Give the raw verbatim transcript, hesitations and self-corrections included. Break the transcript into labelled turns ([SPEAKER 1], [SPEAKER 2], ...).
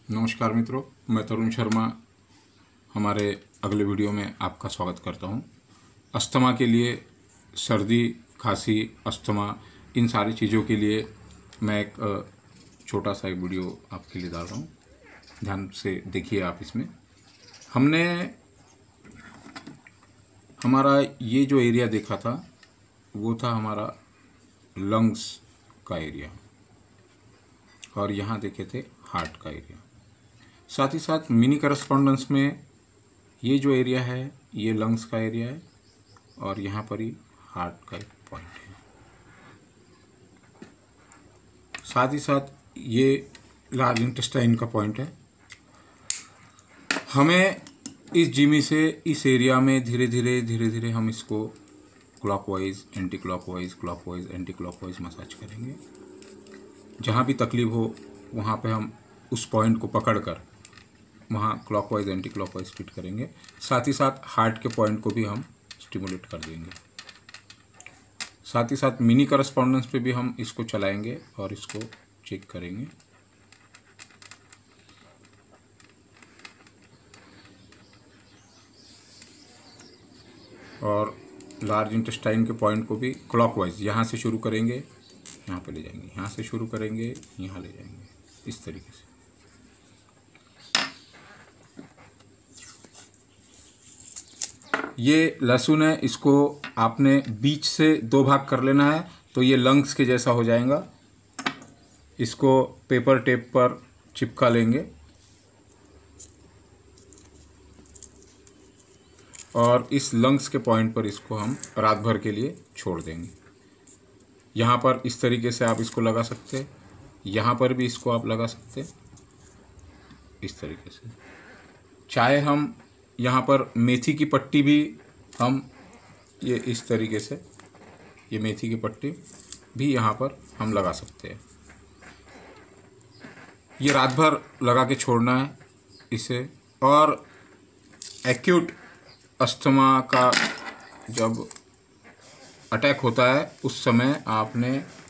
[SPEAKER 1] नमस्कार मित्रों, मैं तरुण शर्मा हमारे अगले वीडियो में आपका स्वागत करता हूं। अस्थमा के लिए, सर्दी, खांसी, अस्थमा, इन सारी चीज़ों के लिए मैं एक छोटा सा एक वीडियो आपके लिए डाल रहा हूं। ध्यान से देखिए आप इसमें। हमने हमारा ये जो एरिया देखा था वो था हमारा लंग्स का एरिया, और यहाँ देखे थे हार्ट का एरिया। साथ ही साथ मिनी करस्पॉन्डेंस में ये जो एरिया है ये लंग्स का एरिया है, और यहाँ पर ही हार्ट का एक पॉइंट है। साथ ही साथ ये लार्ज इंटेस्टाइन का पॉइंट है। हमें इस जिमी से इस एरिया में धीरे धीरे धीरे धीरे हम इसको clockwise, anticlockwise, clockwise, anticlockwise massage करेंगे। जहाँ भी तकलीफ हो वहाँ पे हम उस पॉइंट को पकड़कर वहाँ क्लॉकवाइज, एंटी क्लॉकवाइज फिट करेंगे। साथ ही साथ हार्ट के पॉइंट को भी हम स्टिमुलेट कर देंगे। साथ ही साथ मिनी करस्पॉन्डेंस पे भी हम इसको चलाएंगे और इसको चेक करेंगे। और लार्ज इंटेस्टाइन के पॉइंट को भी क्लॉकवाइज यहाँ से शुरू करेंगे, यहाँ पे ले जाएंगे, यहाँ से शुरू करेंगे, यहाँ ले जाएंगे, इस तरीके से। ये लहसुन है, इसको आपने बीच से दो भाग कर लेना है तो ये लंग्स के जैसा हो जाएगा। इसको पेपर टेप पर चिपका लेंगे और इस लंग्स के पॉइंट पर इसको हम रात भर के लिए छोड़ देंगे। यहाँ पर इस तरीके से आप इसको लगा सकते हैं, यहाँ पर भी इसको आप लगा सकते हैं, इस तरीके से। चाहे हम यहाँ पर मेथी की पट्टी भी हम ये इस तरीके से, ये मेथी की पट्टी भी यहाँ पर हम लगा सकते हैं। ये रात भर लगा के छोड़ना है इसे। और एक्यूट अस्थमा का जब अटैक होता है उस समय आपने